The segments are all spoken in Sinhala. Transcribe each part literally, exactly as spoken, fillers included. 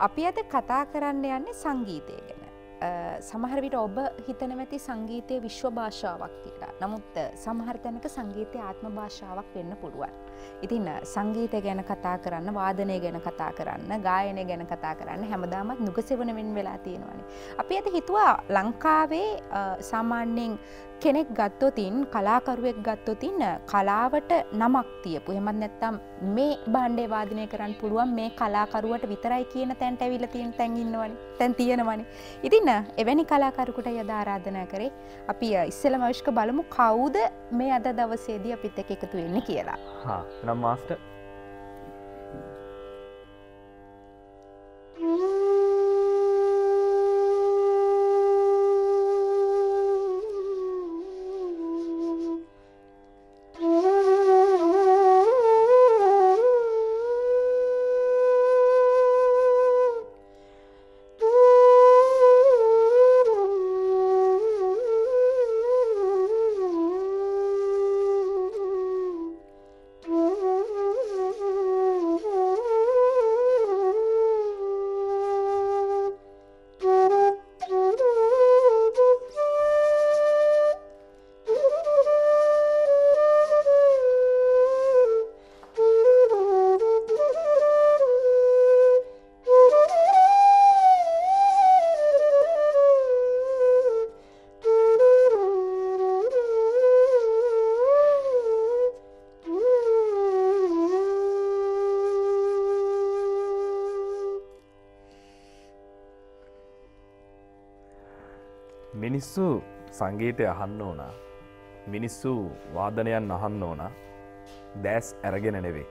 අපි අද කතා කරන්න යන්නේ සංගීතය ගැන. සමහර විට ඔබ හිතන මැති සංගීතයේ විශ්ව භාෂාවක් කියලා. නමුත් සමහර තැනක සංගීතයේ ආත්ම භාෂාවක් වෙන්න පුළුවන්. ඉතින් සංගීතය ගැන කතා කරන්න, වාදනය ගැන කතා කරන්න, ගායනය ගැන කතා කරන්න හැමදාමත් නුගසෙවණ වෙන වෙලා තියෙනවානේ. අපි අද හිතුවා ලංකාවේ සාමාන්‍යයෙන් කෙනෙක් ගත්තොතින්, කලාකරුවෙක් ගත්තොතින් කලාවට නමක් තියපු. එහෙමත් නැත්නම් මේ භාණ්ඩය වාදනය කරන්න පුළුවන් මේ කලාකරුවට විතරයි කියන තැනට ඇවිල්ලා තියෙන තැන් ඉන්නවනේ. තැන් තියෙනවනේ. ඉතින් එවැනි කලාකරුවෙකුට යද ආරාධනා කරේ අපි ඉස්සෙල්ලාම අවශ්‍යක බලමු කවුද මේ අද දවසේදී අපිත් එක්ක එකතු වෙන්නේ කියලා. හා නම් මාස්ටර් මිනිස්සු සංගීතය අහන්න ඕන, මිනිස්සු වාදනයන් අහන්න ඕන දැස් අරගෙන නෙවෙයි.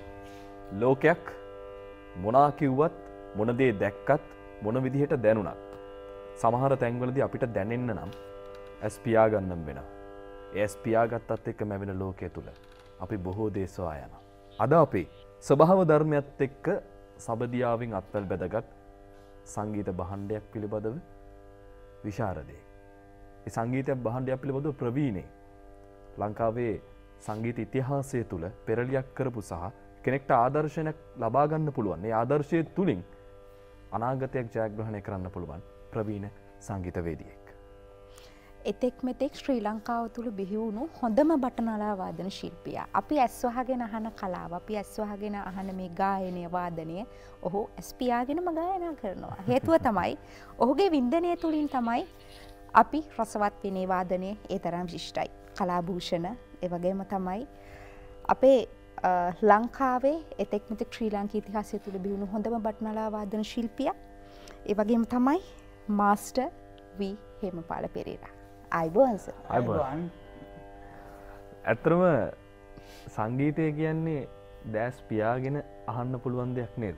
ලෝකයක් මොනා කිව්වත්, මොන දේ දැක්කත්, මොන විදිහට දැනුණත් සමහර තැන්වලදී අපිට දැනෙන්න නම් ඇස් පියාගන්නම් වෙනවා. ඒ ඇස් පියාගත්තත් එක්ක මැවෙන ලෝකයේ තුල අපි බොහෝ දේ සොයා යනවා. අද අපි ස්වභාව ධර්මයත් එක්ක සබදියාවෙන් අත්වැල් බැදගත් සංගීත භාණ්ඩයක් පිළිබඳව විශාරදේ. ඒ සංගීත භාණ්ඩයක් පිළිබඳව ප්‍රවීණේ ලංකාවේ සංගීත ඉතිහාසය තුළ පෙරලියක් කරපු සහ කෙනෙක්ට ආදර්ශනයක් ලබා ගන්න පුළුවන්. මේ ආදර්ශය තුලින් අනාගතයක් ජයග්‍රහණය කරන්න පුළුවන් ප්‍රවීණ සංගීතවේදියෙක්. එතෙක් මෙතෙක් ශ්‍රී ලංකාව තුළ බිහි වුණු හොඳම බටනලා වාදන ශිල්පියා. අපි ඇස් වහගෙන අහන කලාව, අපි ඇස් වහගෙන අහන මේ ගායනය, වාදනය ඔහු ඇස් පියාගෙනම ගායනා කරනවා. හේතුව තමයි ඔහුගේ වින්දනය තුලින් තමයි අපි රසවත් වෙන්නේ. වාදනය ඒ තරම් විශිෂ්ටයි. කලාභූෂණ ඒ වගේම තමයි අපේ ලංකාවේ එතෙක් මෙතෙක් ශ්‍රී ලාංකික ඉතිහාසය තුළ බිහි වුණු හොඳම බටනලා වාදන ශිල්පියා. ඒ වගේම තමයි මාස්ටර් වී හේමපාල පෙරේරා. අයිබෝන් සර්. අයිබෝන්. ඇත්තටම සංගීතය කියන්නේ දැස් පියාගෙන අහන්න පුළුවන් දෙයක් නේද?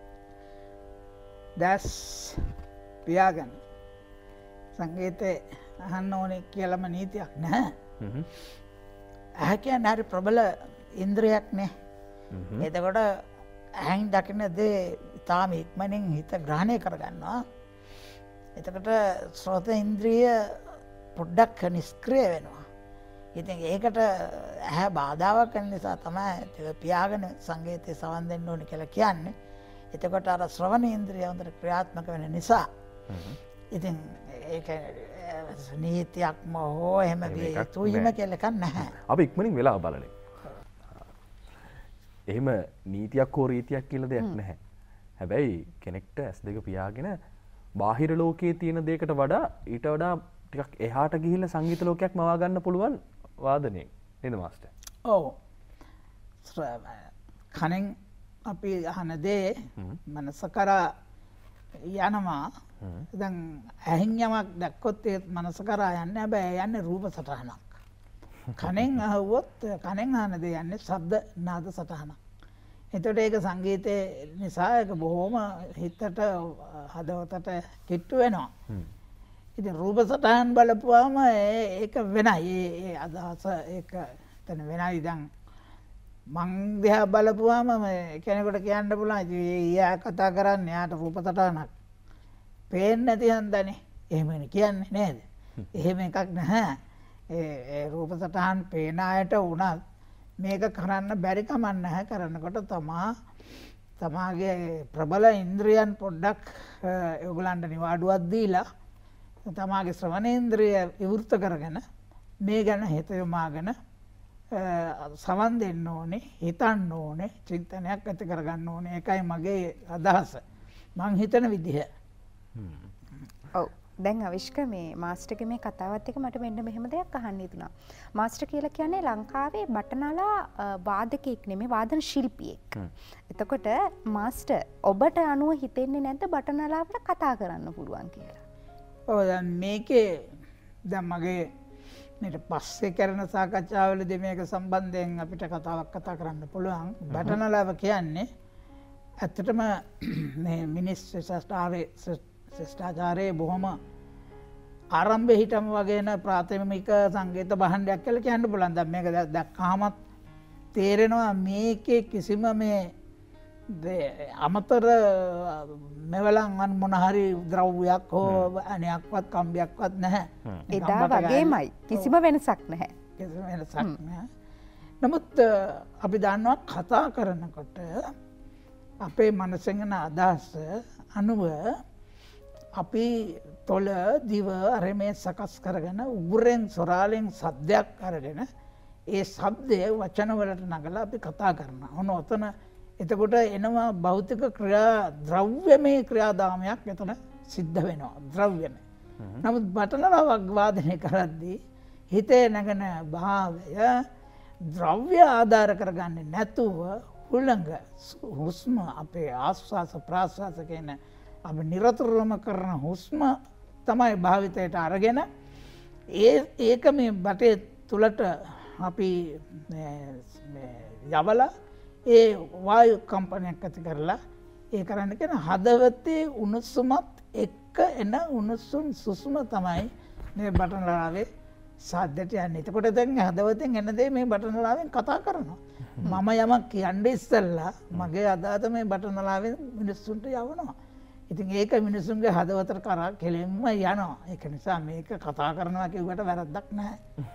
දැස් පියාගෙන සංගීතය අහන්න ඕනේ කියලාම නීතියක් නැහැ. හ්ම්. ඇහැ කියන්නේ හරි ප්‍රබල ඉන්ද්‍රියක් නේ. එතකොට ඇහෙන් දකින දේ තාම ඉක්මනින් හිත ග්‍රහණය කරගන්නවා. එතකොට ශ්‍රෝත ඉන්ද්‍රිය පොඩ්ඩක් නිස්ක්‍රිය වෙනවා. ඉතින් ඒකට ඇහැ බාධාවක් වෙන නිසා තමයි පියාගෙන සංගීතය සවන් දෙන්න ඕනේ කියලා කියන්නේ. එතකොට අර ශ්‍රවණ ඉන්ද්‍රිය හොඳට ක්‍රියාත්මක වෙන නිසා. ඉතින් ඒක නීතියක්ම හෝ එහෙම විය යුතුයිම කියලා එකක් නැහැ. අපි ඉක්මනින් වෙලා බලන්නේ. එහෙම නීතියක් හෝ රීතියක් කියලා දෙයක් නැහැ. හැබැයි කෙනෙක්ට ඇස් දෙක පියාගෙන බාහිර ලෝකයේ තියෙන දෙයකට වඩා ඊට වඩා ටිකක් එහාට ගිහිල්ලා සංගීත ලෝකයක් මවා ගන්න පුළුවන් වාදනයෙන් නේද මාස්ටර්? ඔව්. කනෙන් අපි අහන දේ මනස කරා යනවා. දැන් ඇහෙන් යමක් දැක්කොත් ඒ මනස කරා යන්නේ. හැබැයි යන්නේ රූප සටහනක්. කනෙන් අහුවොත් කනෙන් අහන දේ යන්නේ ශබ්ද නාද සටහනක්. එතකොට ඒක සංගීතයේ නිසා ඒක බොහොම හිතට හදවතට කිට්ටු වෙනවා. ඉතින් රූප සටහන් බලපුවාම ඒක වෙනයි. ඒ අදහස ඒක එතන වෙනයි. දැන් මං දිහා බලපුවාම කෙනෙකුට කියන්න පුළුවන් ඉතින් ඊයා කතා කරන්නේ යාට රූප සටහනක් පේන්නේ නැති හන්දනේ. එහෙමනේ කියන්නේ නේද? එහෙම එකක් නැහැ. ඒ රූප සටහන් පේන අයට උනත් මේක කරන්න බැරි කමක් නැහැ. කරනකොට තමා තමාගේ ප්‍රබල ඉන්ද්‍රියන් පොඩ්ඩක් ඔයගලන්ට නිවාඩුවක් දීලා තමාගේ ශ්‍රවණේන්ද්‍රිය විවෘත කරගෙන මේ ගැන හිත යොමාගෙන සවන් දෙන්න ඕනේ, හිතන්න ඕනේ, චින්තනයක් ඇති කරගන්න ඕනේ. ඒකයි මගේ අදහස. මං හිතන විදිහ. ඔව්. දැන් අවිෂ්ක මේ මාස්ටර්ගේ මේ කතාවත් එක්ක මට මෙන්න මෙහෙම දෙයක් අහන්න හිතුණා. මාස්ටර් කියලා කියන්නේ ලංකාවේ බටනලා වාදකයෙක් නෙමෙයි වාදන ශිල්පියෙක්. එතකොට මාස්ටර් ඔබට අනුව හිතෙන්නේ නැද්ද බටනලාවට කතා කරන්න පුළුවන් කියලා? ඔව් දැන් මේකේ දැන් මගේ මේට පස්සේ කරන සාකච්ඡාවලදී මේක සම්බන්ධයෙන් අපිට කතාවක් කතා කරන්න පුළුවන්. බටනලාව කියන්නේ ඇත්තටම මේ මිනිස් ශිෂ්ටාචාරයේ ශිෂ්ටාචාරයේ බොහොම ආරම්භයේ හිටම වගේන ප්‍රාථමික සංගීත භාණ්ඩයක් කියලා කියන්න පුළුවන්. දැන් මේක දැක්කහමත් තේරෙනවා මේකේ කිසිම මේ අමතර මෙවලන් වන් මොන හරි ද්‍රව්‍යයක් හෝ අනයක්වත් කම්බියක්වත් නැහැ. එදා වගේමයි කිසිම වෙනසක් නැහැ. කිසිම වෙනසක් නැහැ. නමුත් අපි දන්නවා කතා කරනකොට අපේ මනසෙන් එන අදහස අනුව අපි තොල දිව අරමේ සකස් කරගෙන උගුරෙන් සොරාලෙන් සද්දයක් අරගෙන ඒ සබ්දය වචනවලට නගලා අපි කතා කරනවා. ඔන්න ඔතන එතකොට එනවා භෞතික ක්‍රියා ද්‍රව්‍යමය ක්‍රියාදාමයක් එතන සිද්ධ වෙනවා. ද්‍රව්‍යමය. නමුත් බටනලාවක් වාදනය කරද්දී හිතේ නැගෙන භාවය ද්‍රව්‍ය ආධාර කරගන්නේ නැතුව හුළඟ හුස්ම අපේ ආස්වාස ප්‍රාස්වාස කියන අපි නිරතුරුවම කරන හුස්ම තමයි භාවිතයට අරගෙන ඒ ඒක මේ බටේ තුළට අපි යවලා ඒ වායු කම්පනයක් ඇති කරලා ඒ කරන්න කියන හදවතේ උණුසුමත් එක්ක එන උණුසුම් සුසුම තමයි මේ බටනලාවේ සාධ්‍යයට යන්නේ. එතකොට දැන් හදවතෙන් එන දේ මේ බටනලාවෙන් කතා කරනවා. මම යමක් කියන්නේ ඉස්සෙල්ලා මගේ අදහස මේ බටනලාවෙන් මිනිස්සුන්ට යවනවා. ඉතින් ඒක මිනිසුන්ගේ හදවතට කරා කෙලින්ම යනවා. ඒක නිසා මේක කතා කරනවා කිව්වට වැරද්දක් නැහැ.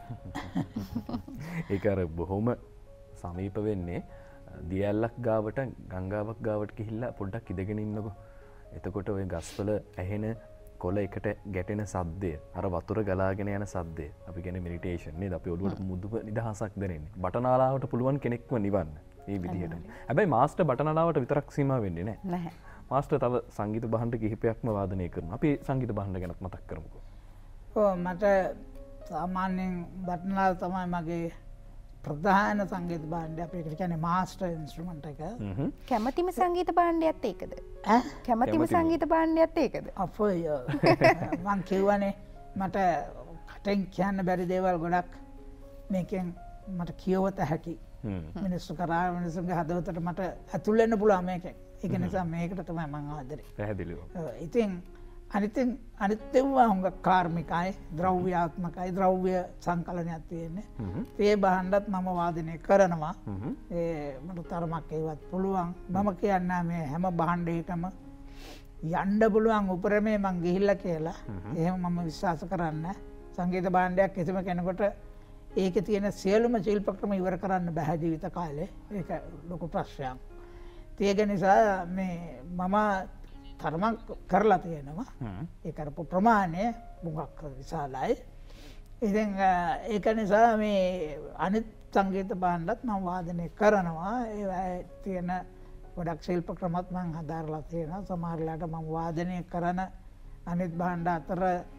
ඒක අර බොහොම සමීප වෙන්නේ දියැලක් ගාවට ගංගාවක් ගාවට ගිහිල්ලා පොඩ්ඩක් ඉඳගෙන ඉන්නකො. එතකොට ওই ගස්වල ඇහෙන කොළ එකට ගැටෙන සද්දය, අර වතුර ගලාගෙන යන සද්දය. අපි කියන්නේ මෙඩිටේෂන් නේද? අපි ඔළුවට මුදුව නිදහසක් දෙන්නේ. බටනාලාවට පුළුවන් කෙනෙක්ව නිවන්න මේ විදිහට. හැබැයි මාස්ටර් බටනාලාවට විතරක් සීමා වෙන්නේ නැහැ. නැහැ. මාස්ටර් තව සංගීත භාණ්ඩ කිහිපයක්ම වාදනය කරනවා. අපි සංගීත භාණ්ඩ ගැන මතක් කරමුකෝ. ඔව් මට සාමාන්‍යයෙන් බටනලාව තමයි මගේ ප්‍රධාන සංගීත භාණ්ඩය. අපි ඒකට කියන්නේ මාස්ටර් ඉන්ස්ට්‍රුමන්ට් එක. කැමැතිම සංගීත භාණ්ඩයත් ඒකද? ඈ කැමැතිම සංගීත භාණ්ඩයත් ඒකද? අපෝ මං කියවනේ මට කටෙන් කියන්න බැරි දේවල් ගොඩක් මේකෙන් මට කියවත හැකි. මිනිස්සු කරා මිනිස්සුන්ගේ හදවතට මට ඇතුල් වෙන්න පුළුවන් මේකෙන්. ඒක නිසා මේකට තමයි මං ආදරේ. පැහැදිලිව. ඉතින් අනිතින් අනිත් ඒවා හුඟ කාර්මිකයි, ද්‍රව්‍යාත්මකයි, ද්‍රව්‍ය සංකලනයක් තියෙන්නේ. ඒ භාණ්ඩත් මම වාදනය කරනවා. ඒ මට තරමක් ඒවත් පුළුවන්. මම කියන්නේ මේ හැම භාණ්ඩයකම යන්න පුළුවන් උපරමේ මං ගිහිල්ලා කියලා. එහෙම මම විශ්වාස කරන්නේ. සංගීත භාණ්ඩයක් කිසිම කෙනෙකුට ඒකේ තියෙන සියලුම ශිල්ප ක්‍රම ඉවර කරන්න බෑ ජීවිත කාලේ. ඒක ලොකු ප්‍රශ්නයක්. ඒක නිසා මේ මම තරමක් කරලා තියෙනවා. ඒ කරපු ප්‍රමාණය මුගක් විශාලයි. ඉතින් ඒක නිසා මේ අනිත් සංගීත භාණ්ඩත් මම වාදනය කරනවා. ඒ තියෙන ගොඩක් ශිල්ප ක්‍රමත් මම හදාරලා තියෙනවා. සමහර වෙලාවට මම වාදනය කරන අනිත් භාණ්ඩ අතර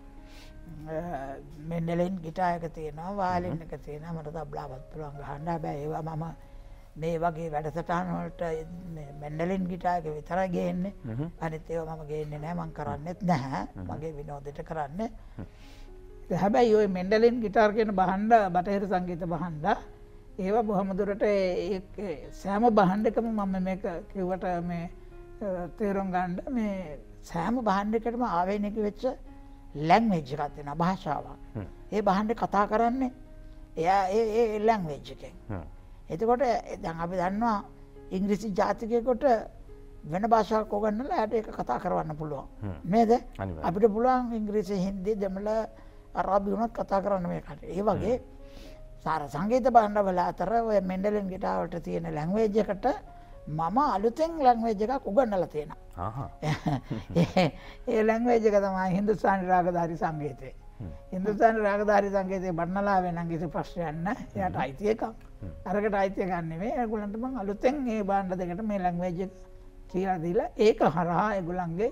මෙන්ඩලින් ගිටාර් එක තියෙනවා, වයලින් එක තියෙනවා. මට තබ්ලාවත් පුළුවන් ගහන්න. හැබැයි ඒවා මම මේ වගේ වැඩසටහන් වලට මෙන්ඩලින් ගිටාර් එක විතරයි ගේන්නේ. අනිත් ඒවා මම ගේන්නේ නැහැ. මම කරන්නේත් නැහැ. මගේ විනෝදයට කරන්නේ. හැබැයි ওই මෙන්ඩලින් ගිටාර් කියන භාණ්ඩ බටහිර සංගීත භාණ්ඩ ඒවා බොහොම දුරට ඒ සෑම භාණ්ඩයකම මම මේක කිව්වට මේ තේරුම් ගන්න මේ සෑම භාණ්ඩයකටම ආවේනික වෙච්ච ලැන්ග්වේජ් එකක් තියෙනවා, භාෂාවක්. ඒ භාණ්ඩේ කතා කරන්නේ එයා ඒ ඒ ලැන්ග්වේජ් එකෙන්. එතකොට දැන් අපි දන්නවා ඉංග්‍රීසි ජාතිකයෙකුට වෙන භාෂාවක් උගන්වලා එයාට ඒක කතා කරවන්න පුළුවන්. නේද? අපිට පුළුවන් ඉංග්‍රීසි, හින්දි, දෙමළ, අරාබි වුණත් කතා කරන්න මේකට. ඒ වගේ සාර සංගීත භාණ්ඩවල අතර ඔය මෙන්ඩලින් ගිටාර් වලට තියෙන ලැන්ග්වේජ් එකට මම අලුතෙන් ලැන්ග්වේජ් එකක් උගන්වලා තියෙනවා. ඒ ලැන්ග්වේජ් එක තමයි හින්දුස්ථානි රාගධාරී සංගීතය. හින්දුස්ථානි රාගධාරී සංගීතයේ බණ්ණලාවේ නම් කිසි ප්‍රශ්නයක් නැහැ. එයාට අයිති එකක්. අරකට අයිති එකක් නෙමෙයි. ඒගොල්ලන්ට මම අලුතෙන් මේ භාණ්ඩ දෙකට මේ ලැන්ග්වේජ් එක කියලා දීලා ඒක හරහා ඒගොල්ලන්ගේ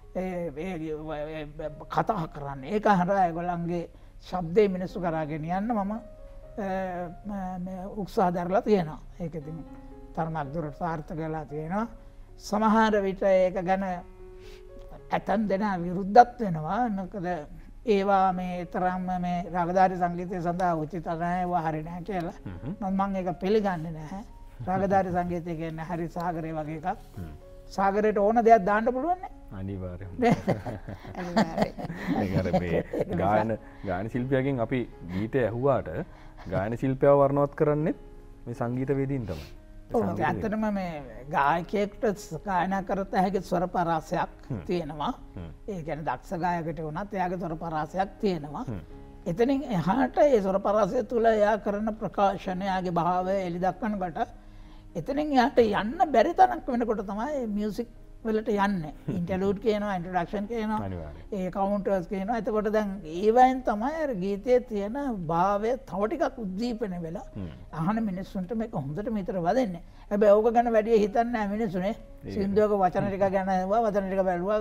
කතා කරන්න. ඒක හරහා ඒගොල්ලන්ගේ ශබ්දේ මිනිස්සු කරාගෙන යන්න මම උත්සාහ දරලා තියෙනවා. ඒක ඉතින් තරමක් දුරට සාර්ථක වෙලා තියෙනවා. සමහර විට ඒක ගැන ඇතන් දෙනා විරුද්ධත් වෙනවා. මොකද ඒවා මේ තරම්ම මේ රාගධාරී සංගීතය සඳහා උචිත නැහැ, ඒවා හරි නැහැ කියලා. මම ඒක පිළිගන්නේ නැහැ. රාගධාරී සංගීතය කියන්නේ හරි සාගරේ වගේ එකක්. සාගරයට ඕන දෙයක් දාන්න පුළුවන් නේ. අනිවාර්යයෙන්ම. අනිවාර්යයෙන්ම. ගායන ගායන ශිල්පියගෙන් අපි ගීතය ඇහුවාට ගායන ශිල්පයව වර්ණවත් කරන්නේ මේ සංගීත වේදීන් තමයි. ඔව් ඇත්තටම මේ ගායකයෙක්ට ගායනා කරත හැකි ස්වර පරාසයක් තියෙනවා. ඒ කියන්නේ දක්ෂ ගායකට වුණත් එයාගේ ස්වර පරාසයක් තියෙනවා. එතනින් එහාට ඒ ස්වර පරාසය තුල එයා කරන ප්‍රකාශන, එයාගේ භාවය එලි දක්වනකොට එතනින් එයාට යන්න බැරි තරක් වෙනකොට තමයි මියුසික් වලට යන්නේ. ඉන්ටර්ලූඩ් කියනවා, ඉන්ට්‍රොඩක්ෂන් කියනවා, ඒ කවුන්ටර්ස් කියනවා. එතකොට දැන් ඒවයින් තමයි අර ගීතයේ තියෙන භාවය තව ටිකක් උද්දීපන වෙලා අහන මිනිස්සුන්ට මේක හොඳට මෙතර වදින්නේ. හැබැයි ඕක ගැන වැඩි හිතන්නේ නැහැ මිනිස්සුනේ. සින්දුවක වචන ටික ගැන ඇහුවා, වචන ටික බැලුවා.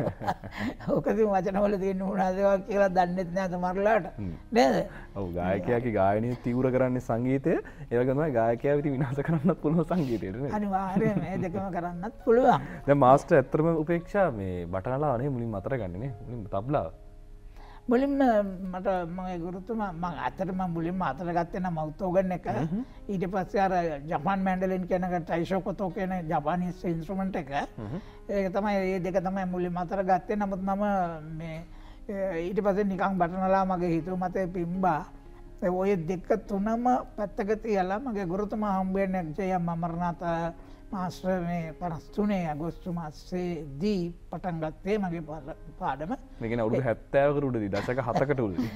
ඕකදී වචන වල තියෙන මොනවද කියලා දන්නෙත් නැහැ සමහරලාට. නේද? ඔව් ගායකයාගේ ගායනය තීව්‍ර කරන්නේ සංගීතය. ඒ වගේම තමයි ගායකයා විතර විනාශ කරන්නත් පුළුවන් සංගීතයට නේද? අනිවාර්යයෙන් මේ දෙකම කරන්නත් පුළුවන්. දැන් මාස්ටර් ඇත්තටම උපේක්ෂා මේ බටනලා නේ මුලින්ම අතර ගන්නේ නේ. මුලින්ම තබ්ලා. මුලින්ම මට මගේ ගුරුතුමා මම ඇත්තටම මුලින්ම අතර ගත්තේ නම් මවුත් ඕගන් එක. ඊට පස්සේ අර ජපාන් මැන්ඩලින් කියන එක ටයිෂෝකොතෝ කියන ජපානීස් ඉන්ස්ට්‍රුමන්ට් එක. ඒක තමයි මේ දෙක තමයි මුලින්ම අතර ගත්තේ. නමුත් මම මේ ඊට පස්සේ නිකන් බටනලා මගේ හිතුව මතේ පිම්බා. ඔය දෙක තුනම පැත්තක තියලා මගේ ගුරුතුමා හම්බ වෙන්නේ ජයම් අමරනාථ මාස්ටර් මේ පනස් තුනේ අගෝස්තු මාසයේදී පටන් ගත්තේ මගේ පාඩම. මේ කියන්නේ අවුරුදු හැත්තෑවකට උඩදී දශක හතකට උඩදී.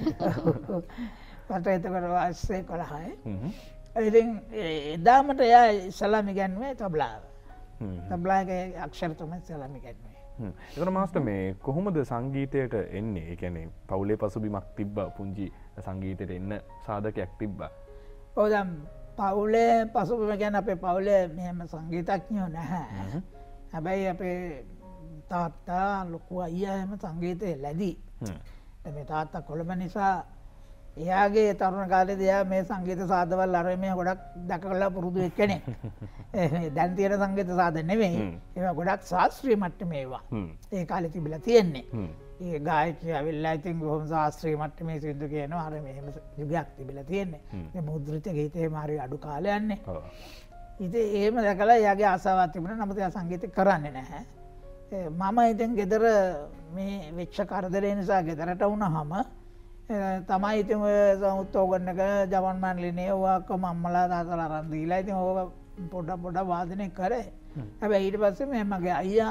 මට එතකොට වයස එකොළහයි. ඉතින් එදාමට එයා ඉස්ලාම් ඉගෙනුවේ තබ්ලාව. තබ්ලාගේ අක්ෂර තමයි ඉස්ලාම් ඉගෙනුවේ. එතකොට මාස්ටර් මේ කොහොමද සංගීතයට එන්නේ? ඒ කියන්නේ පවුලේ පසුබිමක් තිබ්බා, පුංචි සංගීතයට එන්න සාධකයක් තිබ්බා. ඔව් දැන් පවුලේ පසුබිම ගැන අපේ පවුලේ මෙහෙම සංගීතඥයෝ නැහැ. හැබැයි අපේ තාත්තා ලොකු අයියා එහෙම සංගීතයේ ලැබී. මේ තාත්තා කොළඹ නිසා එයාගේ තරුණ කාලේදී එයා මේ සංගීත සාධවල් අර මේ ගොඩක් දැකලා පුරුදු වෙච්ච කෙනෙක්. දැන් තියෙන සංගීත සාධන නෙවෙයි. ඒවා ගොඩක් ශාස්ත්‍රීය මට්ටමේ ඒවා. ඒ කාලේ තිබිලා තියෙන්නේ. ඒ ගායකයා ඇවිල්ලා ඉතින් බොහොම ශාස්ත්‍රීය මට්ටමේ සින්දු කියනවා. අර මෙහෙම යුගයක් තිබිලා තියෙන්නේ. මේ මුද්‍රිත ගීතේ මාරි අඩු කාලයන්නේ. ඉතින් එහෙම දැකලා එයාගේ ආසාවක් තිබුණා. නමුත් එයා සංගීත කරන්නේ නැහැ. මම ඉතින් ගෙදර මේ වෙච්ච කරදරේ නිසා ගෙදරට වුණාම තමයි ඉතින් ඔය සමුත් ඕගන් එක ජවන් මන්ලිනේ ඔක්කොම අම්මලා තාත්තලා අරන් දීලා ඉතින් ඕක පොඩ පොඩ වාදනය කරේ. හැබැයි ඊට පස්සේ මේ මගේ අයියා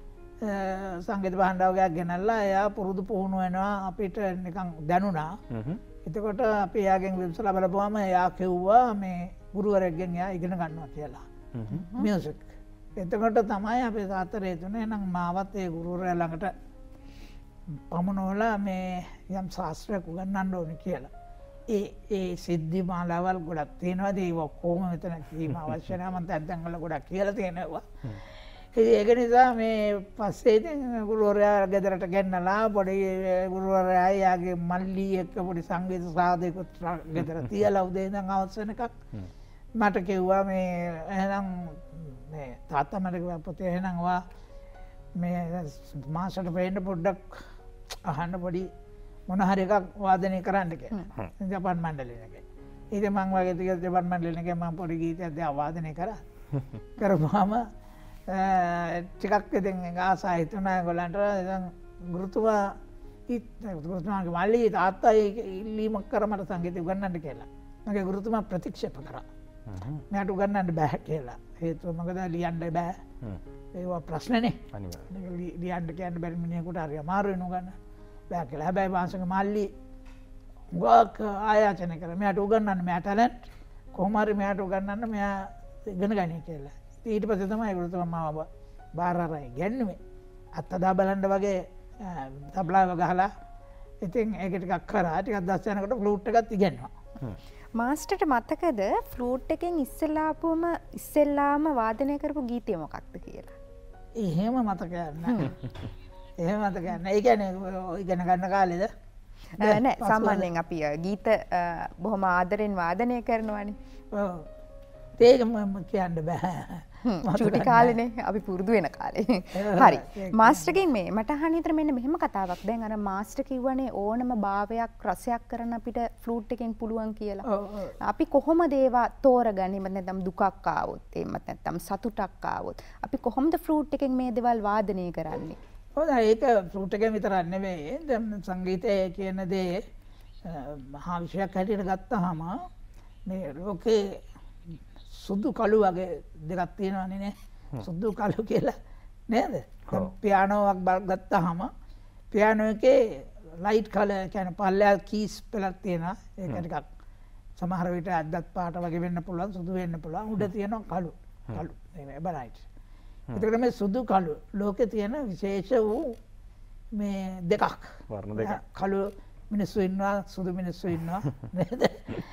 සංගීත භාණ්ඩාවකයක් ගෙනල්ලා එයා පුරුදු පුහුණු වෙනවා අපිට නිකන් දැනුණා. එතකොට අපි එයාගෙන් විමසලා බලපුවාම එයා කිව්වා මේ ගුරුවරයෙක්ගෙන් එයා ඉගෙන ගන්නවා කියලා. මියුසික්. එතකොට තමයි අපේ තාත්තා තුනේ නම් මාවත් ඒ ගුරුවරයා ළඟට පමනෝලා මේ යම් ශාස්ත්‍රයක් උගන්වන්න ඕනේ කියලා. ඒ ඒ සිද්ධි මාලාවල් ගොඩක් තියෙනවා. ඒක ඔක්කොම මෙතන කීම අවශ්‍ය නැහැ. මම දැන් දැන් වල ගොඩක් කියලා තියෙනවා. ඉතින් ඒක නිසා මේ පස්සේ ඉතින් ගුරුවරයා ගෙදරට ගෙන්නලා පොඩි ගුරුවරයා යාගේ මල්ලි එක්ක පොඩි සංගීත සාධකයක් ගෙදර තියලා උදේ ඉඳන් හවස වෙනකක් මට කිව්වා මේ එහෙනම් මේ තාත්තා මට කිව්වා පුතේ එහෙනම් වා මේ මාසට පෙන්න පොඩ්ඩක් අහන්න පොඩි මොන හරි එකක් වාදනය කරන්න කියලා. ජපාන් මණ්ඩලයෙන් එකේ. ඉතින් මම වගේ ටික ජපාන් මණ්ඩලයෙන් එකේ මම පොඩි ගීතයක් දැන් වාදනය කරා. කරපුවාම ටිකක් ඉතින් ආසයි හිතුණා ඒගොල්ලන්ට. ඉතින් ගුරුතුමා ගුරුතුමාගේ මල්ලි තාත්තා ඉල්ලීමක් කර මට සංගීත උගන්වන්න කියලා. මගේ ගුරුතුමා ප්‍රතික්ෂේප කරා. මට උගන්වන්න බෑ කියලා. හේතුව මොකද ලියන්න බෑ. ඒවා ප්‍රශ්නනේ. අනිවාර්යයෙන්. ලියන්න කියන්න බැරි මිනිහෙකුට හරි අමාරු වෙනු ගන්න. බෑ කියලා. හැබැයි මාසක මල්ලි ගොක් ආයාචන කරා. මට උගන්වන්න මට ටැලන්ට් කොහොම හරි මට උගන්වන්න මෙයා ඉගෙන ගන්න කියලා. ඊට පස්සේ තමයි ඒගොල්ලෝ තමයි මාව බාර අරන් ගැන්නුවේ. අත්දා බලන්න වගේ තබලාව ගහලා ඉතින් ඒක ටිකක් කරා ටිකක් දවස් යනකොට ෆ්ලූට් එකත් ඉගෙනුවා. මාස්ටර්ට මතකද ෆ්ලූට් එකෙන් ඉස්සෙල්ලාපුවම ඉස්සෙල්ලාම වාදනය කරපු ගීතය මොකක්ද කියලා? එහෙම මතකයක් නෑ. එහෙම මතකයක් නෑ. ඒ කියන්නේ ඉගෙන ගන්න කාලේද? නෑ සාමාන්‍යයෙන් අපි ගීත බොහොම ආදරෙන් වාදනය කරනවානේ. ඔව්. ඒක මම කියන්න බෑ. චූටි කාලෙනේ අපි පුරුදු වෙන කාලේ. හරි. මාස්ටර්ගෙන් මේ මට අහන්න හිතර මෙන්න මෙහෙම කතාවක්. දැන් අර මාස්ටර් කිව්වනේ ඕනම භාවයක් රසයක් කරන්න අපිට ෆ්ලූට් එකෙන් පුළුවන් කියලා. අපි කොහොමද ඒවා තෝරගන්නේ? මත නැත්නම් දුකක් ආවොත්, එහෙමත් නැත්නම් සතුටක් ආවොත් අපි කොහොමද ෆ්ලූට් එකෙන් මේ දේවල් වාදනය කරන්නේ? හොඳයි ඒක ෆ්ලූට් එකෙන් විතරක් නෙවෙයි. දැන් සංගීතය කියන දේ මහා විෂයක් හැටියට ගත්තාම මේ ලෝකේ සුදු කළු වගේ දෙකක් තියෙනවනේ නේ. සුදු කළු කියලා නේද? දැන් පියානෝවක් ගත්තාම පියානෝ එකේ ලයිට් කලර් කියන්නේ පල්ලෙහා කීස් පෙළක් තියෙනවා. ඒක ටිකක් සමහර විට අද්දත් පාට වගේ වෙන්න පුළුවන්, සුදු වෙන්න පුළුවන්. උඩ තියෙනවා කළු. කළු. මේ බ්‍රයිට්. ඒකට මේ සුදු කළු ලෝකේ තියෙන විශේෂ වූ මේ දෙකක්. වර්ණ දෙකක්. කළු මිනිස්සු ඉන්නවා, සුදු මිනිස්සු ඉන්නවා නේද?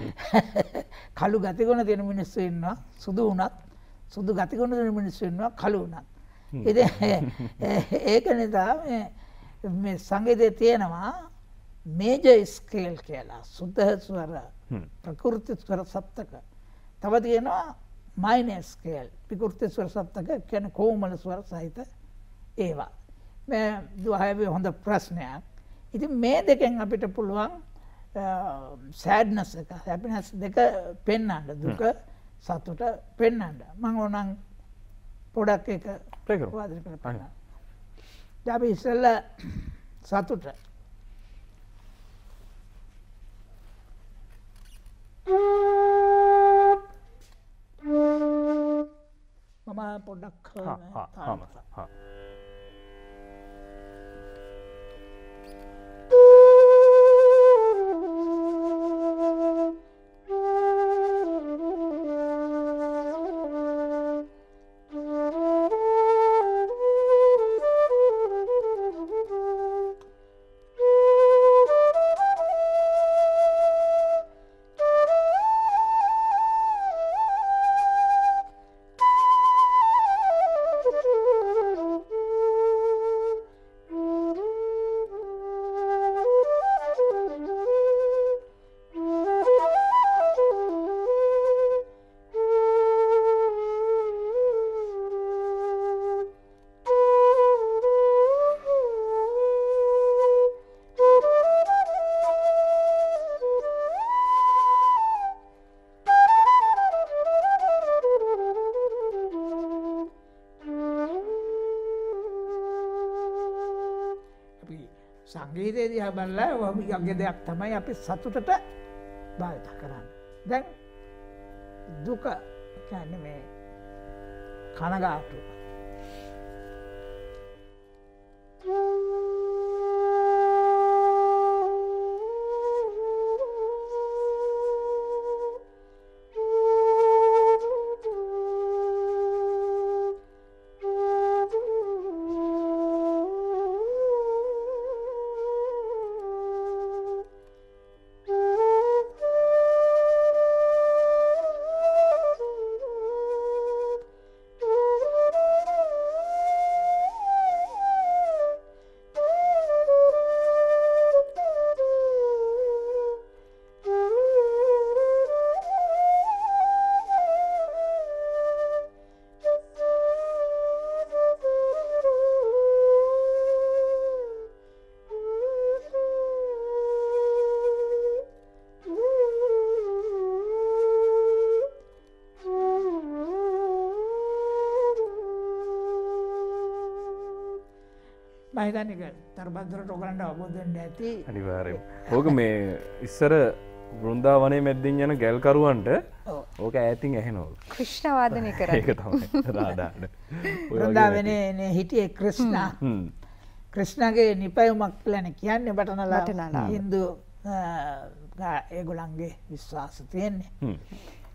කළු ගතිගුණ තියෙන මිනිස්සු ඉන්නවා, සුදු වුණත් සුදු ගතිගුණ තියෙන මිනිස්සු ඉන්නවා, කළු වුණත්. ඉතින් ඒක නිසා මේ මේ සංගීතයේ තියෙනවා මේජර් ස්කේල් කියලා සුද්ධ ස්වර, ප්‍රකෘති ස්වර සප්තක. තව තියෙනවා මයිනර් ස්කේල්, විකෘති ස්වර සප්තක කියන්නේ කොමල ස්වර සහිත ඒවා. මේ දුහාවේ හොඳ ප්‍රශ්නයක්. ඉතින් මේ දෙකෙන් අපිට පුළුවන් සෑඩ්නස් එක, හැපිනස් දෙක පෙන්වන්න, දුක සතුට පෙන්වන්න. මම ඕනනම් පොඩක් එක ප්ලේ කරමු. වාදනය කරන්න. දැන් අපි ඉස්සෙල්ලා සතුට මම පොඩක් හා හා හා හා සංගීතය දිහා බලලා වගේ දෙයක් තමයි අපි සතුටට භාවිත කරන්නේ. දැන් දුක කියන්නේ මේ කනගාටු. මහිතන්නේ තරබද්දරට ඔයගලන්ට අවබෝධ වෙන්න ඇති. අනිවාර්යයෙන්. ඕක මේ ඉස්සර වෘන්දාවනයේ මැද්දින් යන ගැල්කරුවන්ට ඕක ඈතින් ඇහෙනවා. ක්‍රිෂ්ණ වාදනය කරන්නේ. ඒක තමයි රාධාට. වෘන්දාවනයේ හිටියේ ක්‍රිෂ්ණා. ක්‍රිෂ්ණාගේ නිපැයුමක් කියලානේ කියන්නේ බටනලා හින්දු ඒගොල්ලන්ගේ විශ්වාස තියෙන්නේ.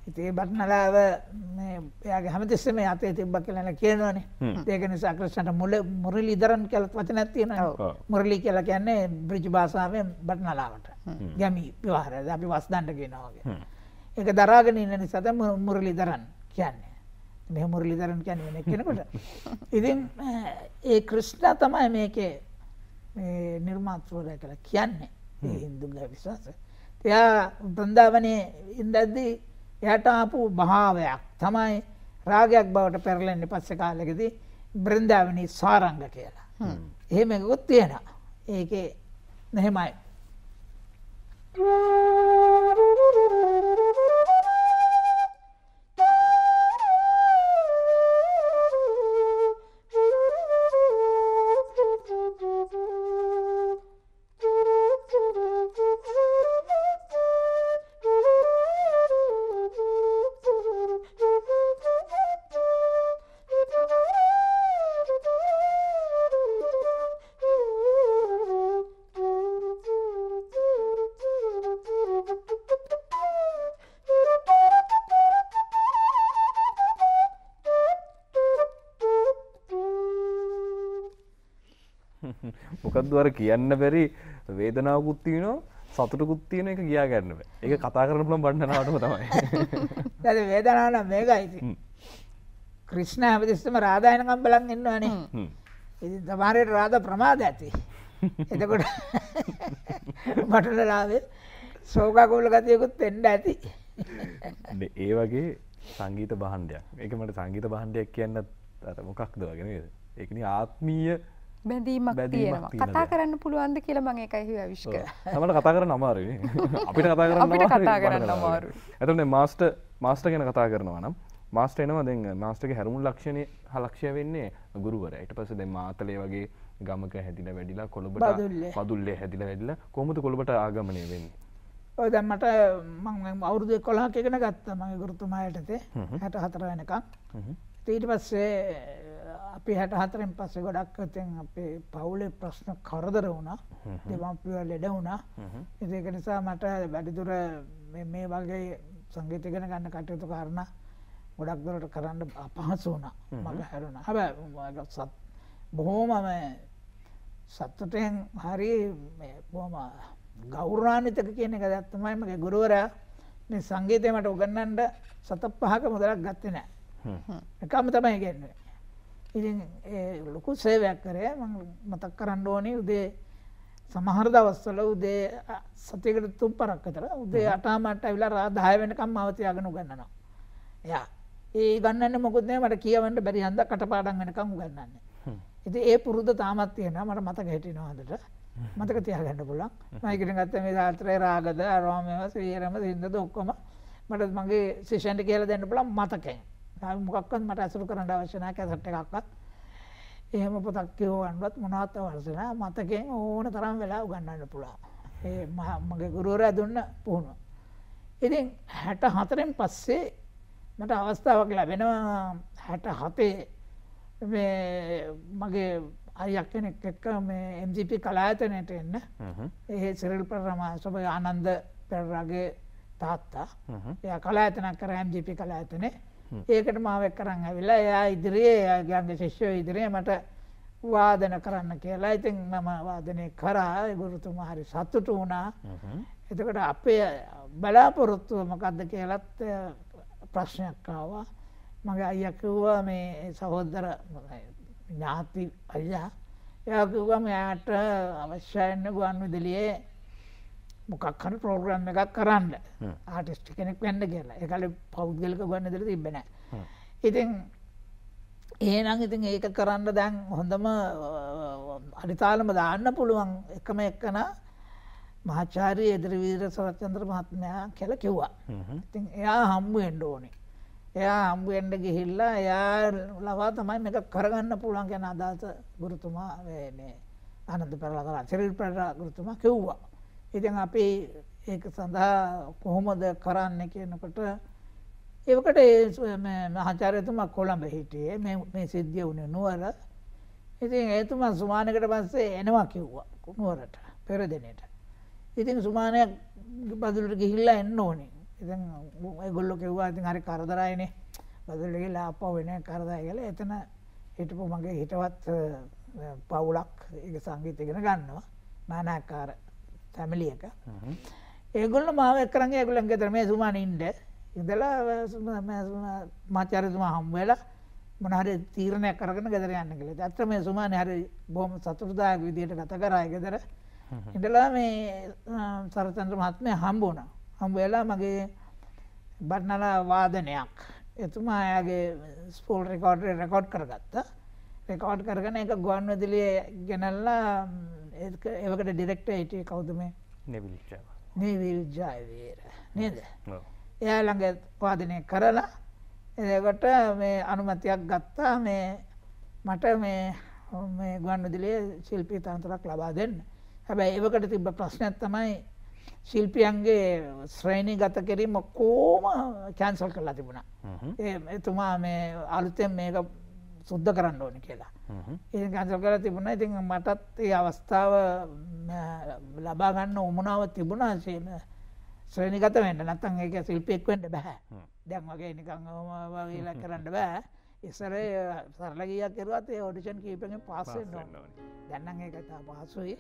ඉතින් ඒ බටනලාව මේ එයාගේ හැමතිස්සෙම අතේ තිබ්බ කියලා කියනවනේ. ඒක නිසා ක්‍රිස්ටන්ට මුරලීදරන් කියලා වචනයක් තියෙනවා. මුරලී කියලා කියන්නේ බ්‍රිජ් භාෂාවෙන් බටනලාවට. ගැමි විවහාරය. අපි වස් දණ්ඩ කියනවා වගේ. ඒක දරාගෙන ඉන්න නිසා තමයි මුරලීදරන් කියන්නේ. මේ මුරලීදරන් කියන්නේ වෙන කෙනෙකුට. ඉතින් ඒ ක්‍රිස්ටා තමයි මේකේ මේ නිර්මාතෘවරයා කියලා කියන්නේ. ඒ හින්දුන්ගේ විශ්වාසය. එයා බ්‍රන්දාවනේ ඉඳද්දී එයාට ආපු භාවයක් තමයි රාගයක් බවට පෙරලෙන්නේ පස්සේ කාලෙකදී බ්‍රන්දාවනී සාරංග කියලා. එහෙම එකකුත් තියෙනවා. ඒකේ මෙහෙමයි. මොකක්ද අර කියන්න බැරි වේදනාවකුත් තියෙනවා සතුටකුත් තියෙන එක ගියා ගන්න බෑ. ඒක කතා කරන්න පුළුවන් බණ්ඩ නාටකම තමයි. දැන් වේදනාව නම් මේකයි ඉතින්. ක්‍රිෂ්ණ හැමතිස්සෙම රාධා එනකම් බලන් ඉන්නවනේ. ඉතින් සමහරවිට රාධා ප්‍රමාද ඇති. එතකොට බටලලාවේ ශෝකාකුල ගතියකුත් එන්න ඇති. ඒ වගේ සංගීත භාණ්ඩයක්. ඒක මට සංගීත භාණ්ඩයක් කියන්න අර මොකක්ද වගේ නේද? ඒක නේ ආත්මීය බැඳීමක් තියෙනවා. කතා කරන්න පුළුවන්ද කියලා මම ඒකයි හිතුවේ අවිෂ්ක. තමයි කතා කරන්න අමාරුයි. අපිට කතා කරන්න අපිට කතා කරන්න අමාරුයි. එතකොට මේ මාස්ටර් මාස්ටර් ගැන කතා කරනවා නම් මාස්ටර් එනවා දැන් මාස්ටර්ගේ හැරුණු ලක්ෂණේ ලක්ෂ්‍ය වෙන්නේ ගුරුවරයා. ඊට පස්සේ දැන් මාතලේ වගේ ගමක හැදිලා වැඩිලා කොළඹට පදුල්ලේ හැදිලා වැඩිලා කොහොමද කොළඹට ආගමනය වෙන්නේ? ඔය දැන් මට මම අවුරුදු එකොළහක ඉගෙන ගත්තා මගේ ගුරුතුමා යටතේ හැට හතර වෙනකම්. ඊට පස්සේ අපි හැට හතරෙන් පස්සේ ගොඩක් අතෙන් අපේ පවුලේ ප්‍රශ්න කරදර වුණා. දෙමාපියෝ ලෙඩ වුණා. ඒක නිසා මට වැඩිදුර මේ මේ වගේ සංගීත ඉගෙන ගන්න කටයුතු කාරණා ගොඩක් දුරට කරන්න අපහසු වුණා. මම හැරුණා. හැබැයි සත් බොහොම මේ සතුටෙන් හරි මේ බොහොම ගෞරවාන්විත කියන එක තමයි මගේ ගුරුවරයා මේ සංගීතය මට උගන්වන්න සත පහක මුදලක් ගත්තේ නැහැ. එකම තමයි කියන්නේ. ඉතින් ඒ ලොකු සේවයක් කරේ මම මතක් කරන්න ඕනේ උදේ සමහර දවස්වල උදේ සතියකට තුන් පාරක් විතර උදේ අටමාට ඇවිල්ලා රා දහය වෙනකම් මාව තියාගෙන උගන්වනවා. එයා ඒ ගන්නන්නේ මොකද මට කියවන්න බැරි හන්දා කටපාඩම් වෙනකම් උගන්වන්නේ. ඉතින් ඒ පුරුද්ද තාමත් තියෙනවා මට මතක හිටිනවා හොඳට. මතක තියාගන්න පුළුවන්. මම ඉගෙන ගත්ත මේ සාත්‍රේ රාගද අරෝමේව ශ්‍රීරම සින්දද ඔක්කොම මට මගේ ශිෂ්‍යයන්ට කියලා දෙන්න පුළුවන් මතකයෙන්. මොකක්වත් මට ඇසුරු කරන්න අවශ්‍ය නැහැ කැසට් එකක්වත්. එහෙම පොතක් කියවන්නවත් මොනවත් අවශ්‍ය නැහැ. මතකයෙන් ඕන තරම් වෙලා උගන්වන්න පුළුවන්. ඒ මගේ ගුරුවරයා දුන්න පුහුණුව. ඉතින් හැට හතරෙන් පස්සේ මට අවස්ථාවක් ලැබෙනවා හැට හතේ මේ මගේ අයියක් කෙනෙක් එක්ක මේ එම් ජී පී කලායතනයට එන්න. ඒ සිරිල් පෙරේරා සොබ ආනන්ද පෙරේරාගේ තාත්තා. එයා කලායතනයක් කරා එම් ජී පී කලායතනේ. ඒකට මාව එක්කරන් ඇවිල්ලා එයා ඉදිරියේ එයාගේ ශිෂ්‍යයෝ ඉදිරියේ මට වාදන කරන්න කියලා. ඉතින් මම වාදනය කරා. ඒ ගුරුතුමා හරි සතුටු වුණා. එතකොට අපේ බලාපොරොත්තුව මොකද්ද කියලාත් ප්‍රශ්නයක් ආවා. මගේ අයියා කිව්වා මේ සහෝදර ඥාති අයියා එයා කිව්වා මෙයාට අවශ්‍යයි නේ ගුවන් විදුලියේ මොකක් හරි ප්‍රෝග්‍රෑම් එකක් කරන්න ආටිස්ට් කෙනෙක් වෙන්න කියලා. ඒ කාලේ පෞද්ගලික ගුවන් විදුලි තිබ්බේ නැහැ. ඉතින් එහෙනම් ඉතින් ඒක කරන්න දැන් හොඳම අඩිතාලම දාන්න පුළුවන් එකම එකන මහාචාර්ය එදිරිවීර සරච්චන්ද්‍ර මහත්මයා කියලා කිව්වා. ඉතින් එයා හම්බ වෙන්න ඕනේ. එයා හම්බ වෙන්න ගිහිල්ලා එයා ලවා තමයි මේක කරගන්න පුළුවන් කියන අදහස ගුරුතුමා මේ ආනන්ද පෙරේරා සිරිල් පෙරේරා ගුරුතුමා කිව්වා. ඉතින් අපි ඒක සඳහා කොහොමද කරන්නේ කියනකොට ඒකට මේ මහාචාර්යතුමා කොළඹ හිටියේ මේ මේ සිද්ධිය වුණේ නුවර. ඉතින් එතුමා සුමානකට පස්සේ එනවා කිව්වා නුවරට පෙරදිනේට. ඉතින් සුමානයක් බදුලට ගිහිල්ලා එන්න ඕනේ. ඉතින් ඒගොල්ලෝ කිව්වා ඉතින් හරි කරදරයිනේ බදුල්ල ගිහලා ආපහු වෙන කරදරයි කියලා එතන හිටපු මගේ හිටවත් පවුලක් ඒක සංගීත ඉගෙන ගන්නවා නානාකාර ෆැමිලි එක. ඒගොල්ලෝ මාව එක්කරන් ඒගොල්ලන් ගෙදර මේ සුමානේ ඉන්න ඉඳලා මාචාර්යතුමා හම් වෙලා මොන හරි තීරණයක් අරගෙන ගෙදර යන්න කියලා. ඇත්තට මේ සුමානේ හරි බොහොම සතුටුදායක විදියට ගත කරා ඒ ගෙදර. ඉඳලා මේ සරචන්ද්‍ර මහත්මයා හම්බ වුණා. හම්බ වෙලා මගේ බටනලා වාදනයක් එතුමා එයාගේ ස්පූල් රෙකෝඩරේ රෙකෝඩ් කරගත්තා. රෙකෝඩ් කරගෙන ඒක ගුවන්විදුලියේ ගෙනල්ලා ඒකට ඩිරෙක්ටර් හිටියේ කවුද මේ? නෙවිල් ජයවීර. නෙවිල් ජයවීර නේද? එයා ළඟ වාදනය කරලා එතකොට මේ අනුමැතියක් ගත්තා මේ මට මේ මේ ගුවන්විදුලියේ ශිල්පී තනතුරක් ලබා දෙන්න. හැබැයි ඒවකට තිබ්බ ප්‍රශ්නයක් තමයි ශිල්පියන්ගේ ශ්‍රේණිගත කිරීම කොහොම කැන්සල් කරලා තිබුණා. ඒ එතුමා මේ අලුතෙන් මේක සුද්ධ කරන්න ඕනේ කියලා. ඉතින් කැන්සල් කරලා තිබුණා. ඉතින් මටත් ඒ අවස්ථාව ලබා ගන්න උවමනාව තිබුණා ශ්‍රේණිගත වෙන්න. නැත්නම් ඒක ශිල්පියෙක් වෙන්න බෑ. දැන් වගේ නිකන් වගේ කරන්න බෑ. ඉස්සර සරල ගීයක් කරුවත් ඒ ඔඩිෂන් කීපෙන් පාස් වෙන්න ඕනේ. දැන් නම් ඒක තා පහසුයි.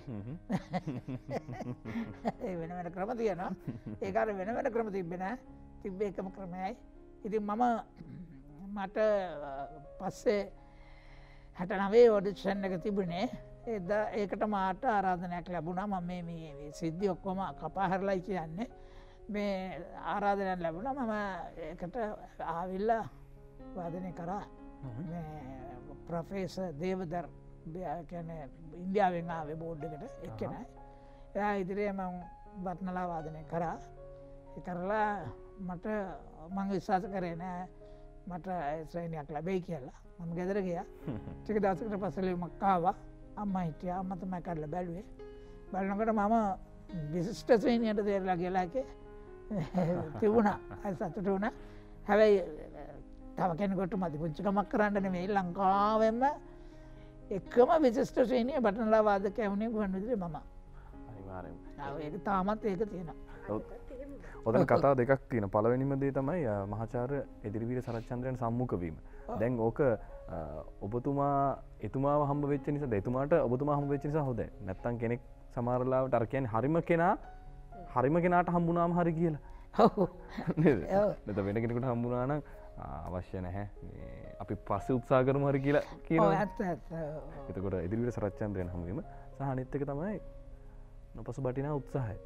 ඒ වෙන වෙන ක්‍රම තියෙනවා. ඒක අර වෙන වෙන ක්‍රම තිබ්බේ නෑ. තිබ්බේ එකම ක්‍රමයයි. ඉතින් මම මට පස්සේ හැට නවයේ ඔඩිෂන් එක තිබුණේ. එදා ඒකට මාට ආරාධනයක් ලැබුණා. මම මේ මේ සිද්ධි ඔක්කොම කපා හැරලයි කියන්නේ. මේ ආරාධනයක් ලැබුණා. මම ඒකට ආවිල්ලා වාදනය කරා. මේ ප්‍රොෆෙසර් දේවදර් කියන්නේ ඉන්දියාවෙන් ආවේ බෝඩ් එකට එක්කෙනයි. එයා ඉදිරියේ මම බටනලා වාදනය කරා. ඒ කරලා මට මම විශ්වාස කරේ නෑ මට ශ්‍රේණියක් ලැබෙයි කියලා. මම ගෙදර ගියා. ටික දවසකට පස්සේ ලියුමක් ආවා. අම්මා හිටියා. අම්මා තමයි කරලා බැලුවේ. බලනකොට මම විශිෂ්ට ශ්‍රේණියට දෙරලා ගිහලා එකේ තිබුණා. අය සතුටු වුණා. හැබැයි තව කෙනෙකුට මදි පුංචිකමක් කරන්න නෙමෙයි ලංකාවෙම එකම විශිෂ්ට ශ්‍රේණිය බටනලා වාදකයා වුණේ ගුවන්විදුලියේ මම. අනිවාර්යයෙන්ම. ආ ඒක තාමත් ඒක තියෙනවා. ඔතන කතා දෙකක් තියෙනවා. පළවෙනිම දේ තමයි මහාචාර්ය එදිරිවීර සරච්චන්ද්‍රයන් සම්මුඛ වීම. දැන් ඕක ඔබතුමා එතුමාව හම්බ වෙච්ච නිසා එතුමාට ඔබතුමා හම්බ වෙච්ච නිසා හොඳයි. නැත්තම් කෙනෙක් සමහර වෙලාවට අර කියන්නේ හරිම කෙනා හරිම කෙනාට හම්බුනාම හරි කියලා. ඔව්. නේද? නැත්නම් වෙන කෙනෙකුට හම්බුනා නම් අවශ්‍ය නැහැ. අපි පස්සේ උත්සාහ කරමු හරි කියලා කියනවා. ඔව් ඇත්ත ඇත්ත. එතකොට එදිරිවීර සරච්චන්ද්‍රයන් හම්බ වීම සහ අනිත් එක තමයි නොපසු බටිනා උත්සාහය.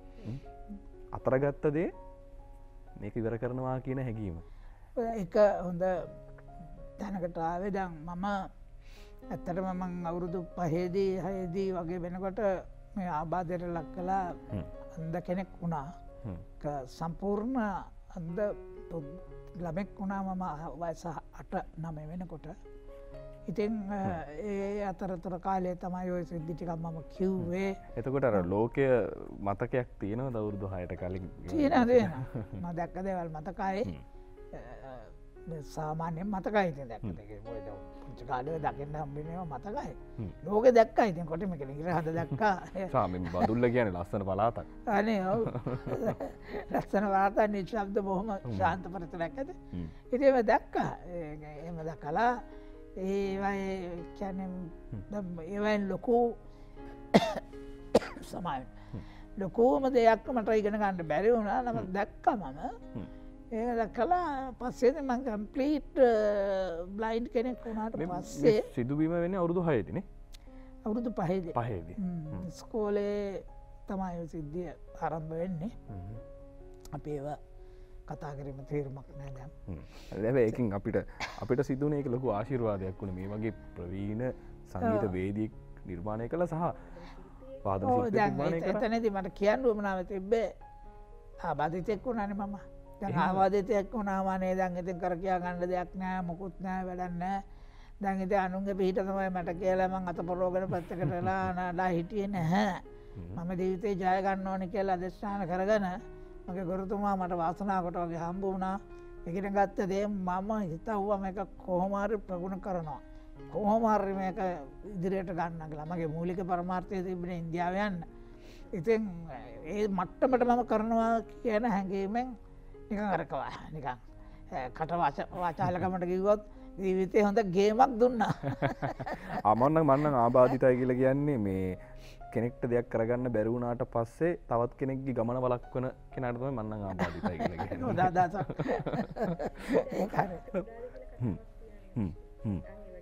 අතරගත්ත දේ මේක ඉවර කරනවා කියන හැඟීම. එක හොඳ තැනකට ආවේ දැන් මම ඇත්තටම මම අවුරුදු පහේදී හයේදී වගේ වෙනකොට මේ ආබාධයට ලක් කළා අන්ධ කෙනෙක් වුණා. සම්පූර්ණ අන්ධ ළමෙක් වුණා මම වයස අට නව වෙනකොට. ඉතින් ඒ අතරතුර කාලේ තමයි ඔය සිද්ධි ටිකක් මම කිව්වේ. එතකොට අර ලෝකය මතකයක් තියෙනවද අවුරුදු හයට කලින්? තියෙනවා තියෙනවා. මම දැක්ක දේවල් මතකයි. සාමාන්‍යයෙන් මතකයි ඉතින් දැක්ක දේ. මොකද පුංචි කාලේ දකින්න හම්බෙන්නේ මතකයි. ලෝකෙ දැක්කා ඉතින් කොටිම කෙනෙක් ඉරහඳ දැක්කා. සාමින් බදුල්ල කියන්නේ ලස්සන පළාතක්. අනේ ඔව්. ලස්සන පළාතක් නිශ්ශබ්ද බොහොම ශාන්ත පරිසරයක් ඇති. ඉතින් ඒක දැක්කා. එහෙම දැකලා ඒවයි කියන්නේ ඒවයින් ලොකු සමාවෙන් ලොකුම දෙයක් මට ඉගෙන ගන්න බැරි වුණා. නමුත් දැක්කා මම ඒක දැක්කලා පස්සේ මම කම්ප්ලීට් බ්ලයින්ඩ් කෙනෙක් වුණාට පස්සේ සිදුවීම වෙන්නේ අවුරුදු හයේදී නේ? අවුරුදු පහේදී. පහේදී. ඉස්කෝලේ තමයි සිද්ධිය ආරම්භ වෙන්නේ. අපි ඒවා කතා කිරීම තේරුමක් නෑ දැන්. හැබැයි ඒකෙන් අපිට අපිට සිදුවන ඒක ලොකු ආශිර්වාදයක් වුණේ. මේ වගේ ප්‍රවීණ සංගීත වේදිකෙක් නිර්මාණය කළා සහ වාදන ශිල්පියෙක් නිර්මාණය කළා. එතනදී මට කියන්න උවමනාව තිබ්බේ ආබාධිතෙක් වුණානේ මම. දැන් ආබාධිතෙක් වුණාම නේ දැන් ඉතින් කර කියා ගන්න දෙයක් නෑ මොකුත් නෑ වැඩක් නෑ. දැන් ඉතින් අනුන්ගේ පිට තමයි මට කියලා මං අතපොරවගෙන පැත්තකට වෙලා නාඩා හිටියේ නැහැ. මම ජීවිතේ ජය ගන්න ඕනේ කියලා අධිෂ්ඨාන කරගෙන මගේ ගුරුතුමා මට වාසනාවකට වගේ හම්බ වුණා. ඒකිට ගත්ත දේ මම හිතුවා මේක කොහොම හරි ප්‍රගුණ කරනවා. කොහොම හරි මේක ඉදිරියට ගන්න කියලා. මගේ මූලික පරමාර්ථය තිබුණේ ඉන්දියාව යන්න. ඉතින් ඒ මට්ටමට මම කරනවා කියන හැඟීමෙන් නිකන් අරක නිකන් කට වාචාලකමට කිව්වොත් ජීවිතේ හොඳ ගේමක් දුන්නා. අමන්න මන්න ආබාධිතයි කියලා කියන්නේ මේ කෙනෙක්ට දෙයක් කරගන්න බැරි වුණාට පස්සේ තවත් කෙනෙක්ගේ ගමන වළක්වන කෙනාට තමයි මන්න ආබාධිතයි කියලා කියන්නේ. හොඳ අදහසක්. ඒක හරි. හ්ම් හ්ම් හ්ම්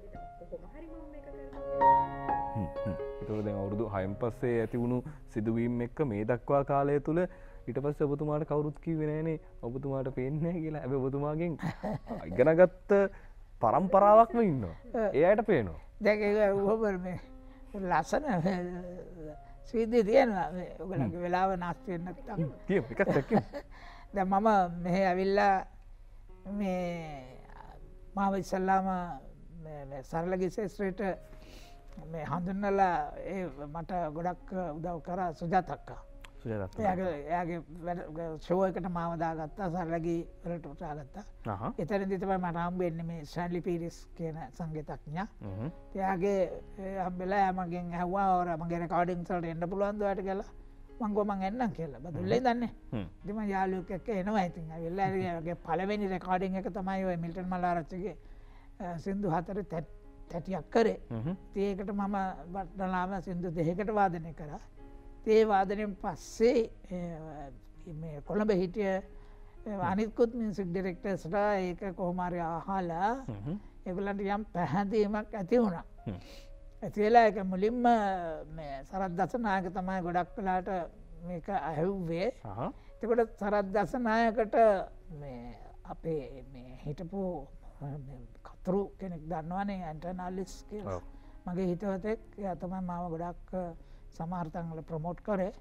ඒතකොට දැන් අවුරුදු හයෙන් පස්සේ ඇති වුණු සිදුවීම් එක්ක මේ දක්වා කාලය තුල ඊට පස්සේ ඔබතුමාට කවුරුත් කිව්වේ නෑනේ ඔබතුමාට පේන්නේ නැහැ කියලා. හැබැයි ඔබතුමාගෙන් ඉගෙනගත්ත පරම්පරාවක්ම ඉන්නවා. ඒ අයට පේනවා. දැන් ඒක ඔබ මේ ලස්සන සීදී තියෙනවා. ඔයගලගේ වෙලාව නාස්ති වෙන්න නැත්තම්. කියමු එකක් දැක්කේ. දැන් මම මෙහෙ ඇවිල්ලා මේ මාව ඉස්සල්ලාම මේ සරලගේ ශේෂ්ත්‍රයට මේ හඳුන්වලා ඒ මට ගොඩක් උදව් කරා සුජාත අක්කා. සුජාත අක්කා. එයාගේ එයාගේ ෂෝ එකට මාව දාගත්තා සරලගේ වලට උටාගත්තා. අහහ. එතනදී තමයි මට හම්බෙන්නේ මේ ස්ටැන්ලි පීරිස් කියන සංගීතඥයා. හ්ම්. එයාගේ හම්බෙලා මගෙන් ඇහුවා ඔර මගේ රෙකෝඩින්ග්ස් වලට එන්න පුළුවන්ද ඔයාලට කියලා. මං ගෝ මං එන්නම් කියලා. බදුල්ලේ දන්නේ. හ්ම්. ඉතින් මම යාළුවෙක් එක්ක එනවා ඉතින්. ඇවිල්ලා එයාගේ පළවෙනි රෙකෝඩින්ග් එක තමයි ඔය මිල්ටන් මල්ලාරච්චිගේ සින්දු හතරේ තැටියක් කරේ. ඒකට මම වටලාම සින්දු දෙකකට වාදනය කරා. ඒ වාදනයෙන් පස්සේ මේ කොළඹ හිටිය අනිත්කුත් මියුසික් ඩිරෙක්ටර්ස්ලා ඒක කොහොම හරි අහලා ඒගොල්ලන්ට යම් පැහැදීමක් ඇති වුණා. ඇති වෙලා ඒක මුලින්ම මේ සරත් දසනායක තමයි ගොඩක් වෙලාට මේක ඇහුවේ. එතකොට සරත් දසනායකට මේ අපේ මේ හිටපු කතුරු කෙනෙක් දන්නවනේ ඇන්ටර්නාලිස් කියලා. මගේ හිතවතෙක් එයා තමයි මාව ගොඩක් සමහර තැන්වල ප්‍රොමෝට් කරේ.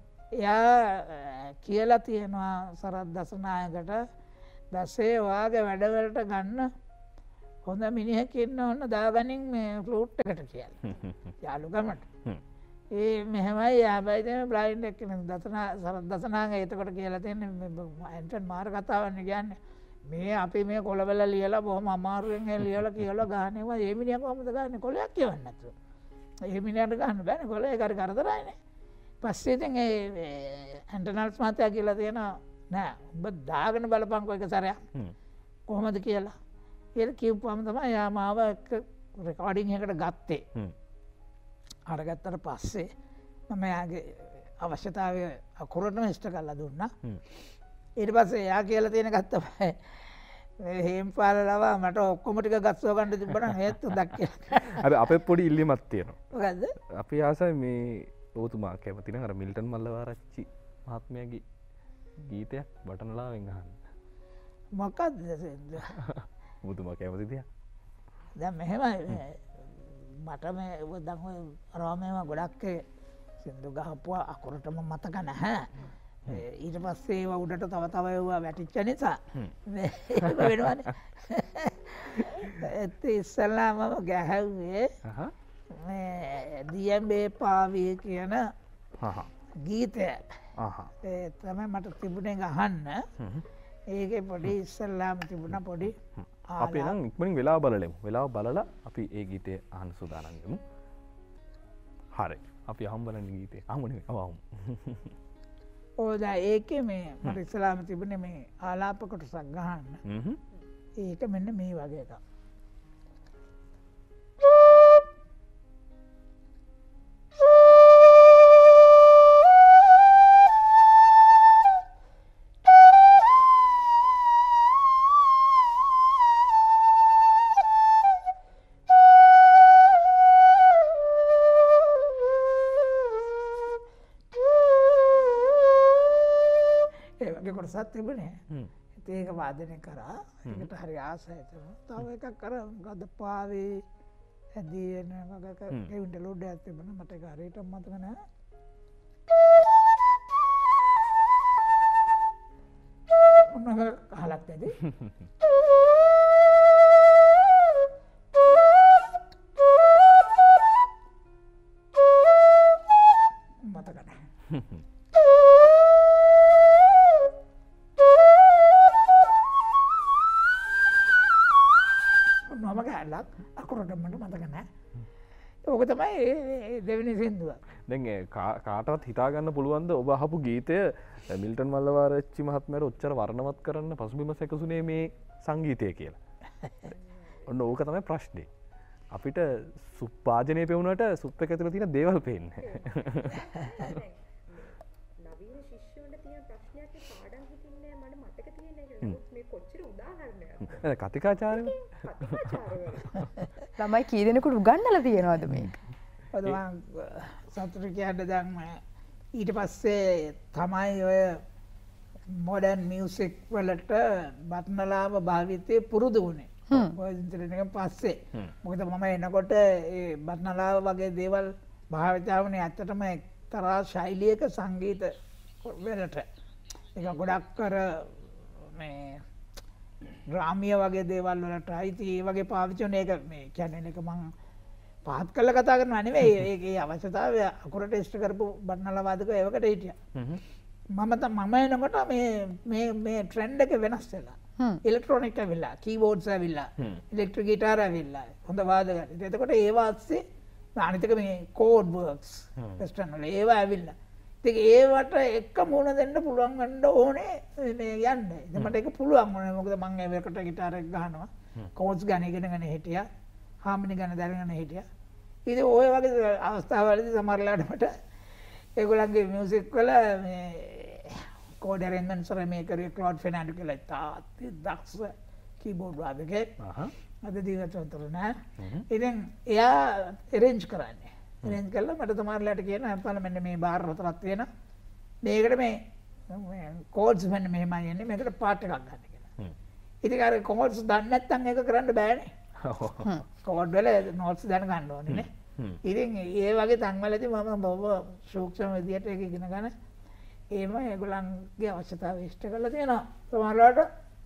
එයා කියලා තියෙනවා සරත් දසනායකට දසේ වාගේ වැඩවලට ගන්න හොඳ මිනිහෙක් ඉන්න ඕන දාගනින් මේ ෆ්ලූට් එකට කියලා. යාළුකමට. ඒ මෙහෙමයි හැබැයි දැන් බ්ලයින්ඩ් එක්කෙනෙක් දසනා සරත් දසනායක එතකොට කියලා තියෙන්නේ ඇන්ටන් මාර කතාවන්නේ කියන්නේ මේ අපි මේ කොළවල ලියලා බොහොම අමාරුවෙන් ලියලා කියලා ගහනවා. ඒ මිනිහා කොහොමද ගහන්නේ කොලයක් කියවන්න නැතුව. ඒ මිනිහට ගන්න බෑනේ කොලේ කර කරදරයිනේ. පස්සේ ඉතින් ඒ ඇන්ටනල්ස් මහත්තයා කියලා තියෙනවා නෑ උඹ දාගෙන බලපන්කෝ එක සැරයක්. කොහොමද කියලා. ඒක කියපුවම තමයි යා මාව එක රෙකෝඩින් එකකට ගත්තේ. අරගත්තට පස්සේ මම යාගේ අවශ්‍යතාවය අකුරටම ඉෂ්ට කරලා දුන්නා. ඊට පස්සේ එයා කියලා තියෙන එකක් තමයි හේම්පාල ලවා මට ඔක්කොම ටික ගස්සව ගන්න තිබ්බනම් ඒත් හොඳක් කියලා. හැබැයි අපේ පොඩි ඉල්ලීමක් තියෙනවා. මොකද්ද? අපි ආසයි මේ ඔබතුමා කැමති නම් අර මිල්ටන් මල්ලවාරච්චි මහත්මයාගේ ගීතයක් බටනලාවෙන් අහන්න. මොකද්ද සින්දු? ඔබතුමා කැමති දෙයක්. දැන් මෙහෙමයි මට මේ දැන් ඔය රෝමේම ගොඩක් සින්දු ගහපුවා අකුරටම මතක නැහැ. ඊට පස්සේ ඒවා උඩට තව තව ඒවා වැටිච්ච නිසා ඒක වෙනවනේ. ඒත් ඉස්සල්ලාම මම ගැහුවේ මේ දියඹේ පාවිය කියන ගීතය. ඒ තමයි මට තිබුණේ ගහන්න. ඒකේ පොඩි ඉස්සල්ලාම තිබුණා පොඩි අපි නම් ඉක්මනින් වෙලාව බලලෙමු. වෙලාව බලලා අපි ඒ ගීතය අහන්න සූදානම් වෙමු. හරි. අපි අහමු බලන්න ගීතේ. අහමු නෙවෙයි. අව අහමු. ඕදා ඒකේ මේ මට ඉස්සලාම තිබුණේ මේ ආලාප කොටසක් ගහන්න. ඒක මෙන්න මේ වගේ එකක්. කොටසක් තිබුණේ. ඒක වාදනය කරා. ඒකට හරි ආසයි තමයි. තව එකක් කරා මොකද්ද පාවේ ඇදී එන වගක ගෙවින්ට ලෝඩ් එකක් තිබුණා. මට ඒක හරියට මතක නැහැ. මොනවාද අහලත් ඇති. මතක නැහැ. මම ගහලක් අකුරට මට මතක නැහැ. ඕක තමයි දෙවනි සින්දුව. දැන් කාටවත් හිතාගන්න පුළුවන්ද ඔබ අහපු ගීතය මිල්ටන් මල්ලවාරච්චි මහත්මයාට ඔච්චර වර්ණවත් කරන්න පසුබිම සැකසුනේ මේ සංගීතය කියලා. ඔන්න ඕක තමයි ප්‍රශ්නේ. අපිට සුපාජනය පෙවුනට සුප් එක ඇතුළේ තියෙන දේවල් පේන්නේ. නවීන ශිෂ්‍යයන්ට තියෙන ප්‍රශ්නයක් පාඩම් හිතින්නේ මට මතක තියෙන එක. මේ කොච්චර උදාහරණයක්. කතිකාචාර්ය ළමයි කී දෙනෙකුට උගන්වලා තියෙනවද මේක? ඔතන සතුට කියන්න දැන් ඊට පස්සේ තමයි ඔය මොඩර්න් මියුසික් වලට බටනලාව භාවිතය පුරුදු වුණේ. ඔය ඉන්ටර්නෙට් එකෙන් පස්සේ. මොකද මම එනකොට ඒ බටනලාව වගේ දේවල් භාවිතා වුණේ ඇත්තටම එක්තරා ශෛලියක සංගීත වලට. ඒක ගොඩක් කර මේ ග්‍රාම්‍ය වගේ දේවල් වලට අයිති ඒ වගේ පාවිච්චි කරන එක මේ කියන්නේ එක මම පහත් කළා කතා කරනවා නෙවෙයි ඒකේ අවශ්‍යතාවය අකුරට ඉෂ්ට කරපු බටනලා වාදක ඒවකට හිටියා. මම තම මම එනකොට මේ මේ මේ ට්‍රෙන්ඩ් එක වෙනස් වෙලා. ඉලෙක්ට්‍රොනික ඇවිල්ලා, කීබෝඩ්ස් ඇවිල්ලා, ඉලෙක්ට්‍රික් ගිටාර ඇවිල්ලා, හොඳ වාදක. එතකොට ඒ වාස්සේ අනිතක මේ කෝඩ් වර්ක්ස් වෙස්ටර්න් වල ඒවා ඇවිල්ලා. ඉතින් ඒවට එක මුණ දෙන්න පුළුවන් වෙන්න ඕනේ මේ යන්න. ඉතින් මට ඒක පුළුවන් වුණා. මොකද මම ඒකට ගිටාර එක ගහනවා. කෝඩ්ස් ගන්න ඉගෙනගෙන හිටියා. හාමිනි ගන්න දැනගෙන හිටියා. ඉතින් ඔය වගේ අවස්ථාවලදී සමහරලාට මට ඒගොල්ලන්ගේ මියුසික් වල මේ කෝඩ් ඇරේන්ජ්මන්ට්ස් වල මේ කරේ ක්ලොඩ් ෆෙර්නැන්ඩෝ කියලා තාත්ති දක්ෂ කීබෝඩ් වාදකයෙක්. අද දිවචොන්තර නෑ. ඉතින් එයා arrange කරන්නේ. arrange කළා මට සමහරලාට කියනවා අපල මෙන්න මේ බාර් හතරක් තියෙනවා. මේකට මේ කෝඩ්ස් මෙන්න මෙහෙමයි යන්නේ මේකට පාට් එකක් ගන්න කියලා. ඉතින් අර කෝඩ්ස් දන්නේ නැත්නම් ඒක කරන්න බෑනේ. කෝඩ් වල නෝට්ස් දැනගන්න ඕනේ නේ. ඉතින් ඒ වගේ තැන්වලදී මම බොහොම සූක්ෂම විදියට ඒක ඉගෙන ගන්න ඒම ඒගොල්ලන්ගේ අවශ්‍යතාවය ඉෂ්ට කරලා තියෙනවා. සමහරවිට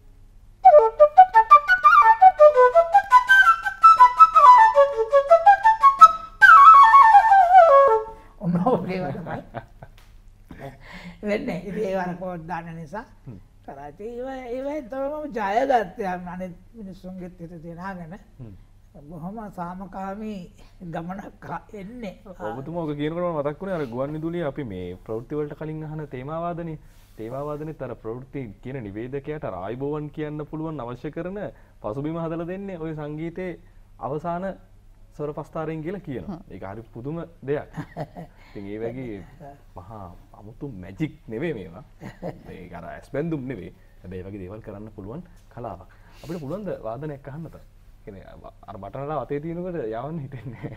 ඔන්නෝගේ වගේ වෙන්නේ. ඉතින් ඒ වගේ කෝඩ් දාන්න නිසා කරාටි ඒවා ඒවා තමයි මම ජය ගත්තේ අනිත් මිනිස්සුන්ගෙත් හිත තියනාගෙන. බොහොම සාමකාමී ගමනක් එන්නේ. ඔබතුමා ඔක කියනකොට මතක් වුණේ අර ගුවන් විදුලියේ අපි මේ ප්‍රවෘත්ති වලට කලින් අහන තේමාවාදනේ. තේමාවාදනේත් අර ප්‍රවෘත්ති කියන නිවේදකයාට අර ආයිබෝවන් කියන්න පුළුවන් අවශ්‍ය කරන පසුබිම හදලා දෙන්නේ ওই සංගීතයේ අවසාන ස්වර පස්තාරයෙන් කියලා කියනවා. ඒක හරි පුදුම දෙයක්. ඉතින් ඒ වගේ මහා අමුතු මැජික් නෙවෙයි මේවා. ඒක අර ඇස්බැඳුම් නෙවෙයි. හැබැයි ඒ වගේ දේවල් කරන්න පුළුවන් කලාවක්. අපිට පුළුවන් ද වාදනයක් අහන්න තා? කියන්නේ අර බටනලා අතේ තියෙනකොට යවන්න හිතෙන්නේ.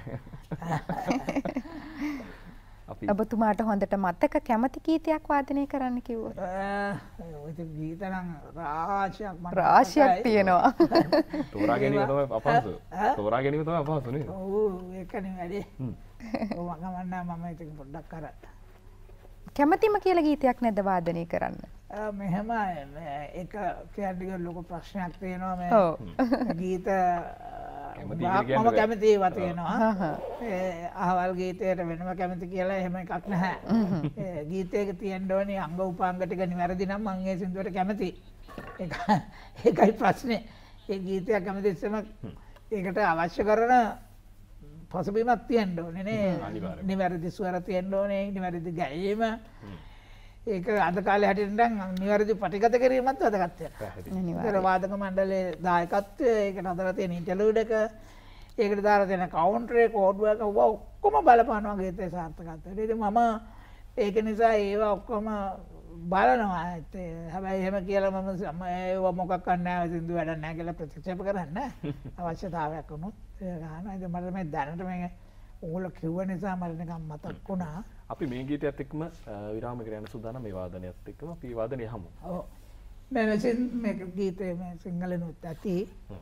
අපි ඔබතුමාට හොඳට මතක කැමති ගීතයක් වාදනය කරන්න කිව්වොත්? ඔය ගීත නම් රාශියක් මට රාශියක් තියෙනවා. තෝරා ගැනීම තමයි අපහසු. තෝරා ගැනීම තමයි අපහසු නේද? ඔව් ඒකනේ වැඩි. ඔව් මම ගමන්න මම ඒක පොඩ්ඩක් කරා. කැමතිම කියලා ගීතයක් නැද්ද වාදනය කරන්න? මෙහෙම ඒක කියන්නේ ලොකු ප්‍රශ්නයක් තියෙනවා මේ ගීත මම කැමති ඒවා තියෙනවා. ඒ අහවල් ගීතයට වෙනම කැමති කියලා එහෙම එකක් නැහැ. ඒ ගීතයක තියෙන්න ඕනේ අංග උපාංග ටික නිවැරදි නම් මම ඒ සින්දුවට කැමති. ඒක ඒකයි ප්‍රශ්නේ. ඒ ගීතය කැමති ඉස්සෙම ඒකට අවශ්‍ය කරන පසුබිමක් තියෙන්න ඕනේ නේ. නිවැරදි ස්වර තියෙන්න ඕනේ, නිවැරදි ගැයීම. ඒක අද කාලේ හැටියට නම් නිවැරදි පටිගත කිරීමත් වැදගත් වෙනවා. ඒක වාදක මණ්ඩලයේ දායකත්වය, ඒකට අදලා තියෙන ඉන්ටර්ලූඩ් එක, ඒකට දාලා තියෙන කවුන්ටර් එක, කෝඩ් වර්ක් ඔක්කොම බලපානවා ගීතේ සාර්ථකත්වයට. ඉතින් මම ඒක නිසා ඒවා ඔක්කොම බලනවා. හැබැයි එහෙම කියලා මම ඒව මොකක් නැහැ සින්දු වැඩක් නැහැ කියලා ප්‍රතික්ෂේප කරන්නේ අවශ්‍යතාවයක් වුණොත් ඒක ගන්නවා. ඉතින් මට මේ දැනට මේ ඕගොල්ලෝ කිව්ව නිසා මට නිකන් මතක් වුණා. අපි මේ ගීතයත් එක්කම විරාමයකට යන සූදානම්. මේ වාදනයත් එක්කම අපි වාදනය යමු. ඔව්. මේ මෙසින් මේ ගීතේ මේ සිංහලෙනුත් ඇති.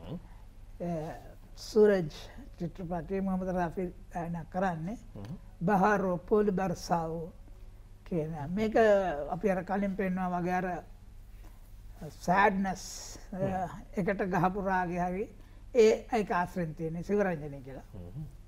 සූරජ් චිත්‍රපටයේ මොහමද් රෆී ගායනා කරන්නේ. බහාරෝ පොල් බර්සාවෝ කියන මේක අපි අර කලින් පෙන්නවා වගේ අර සෑඩ්නස් එකට ගහපු රාගය හරි ඒ ඒක ආශ්‍රෙන් තියෙන සිවරංජනේ කියලා.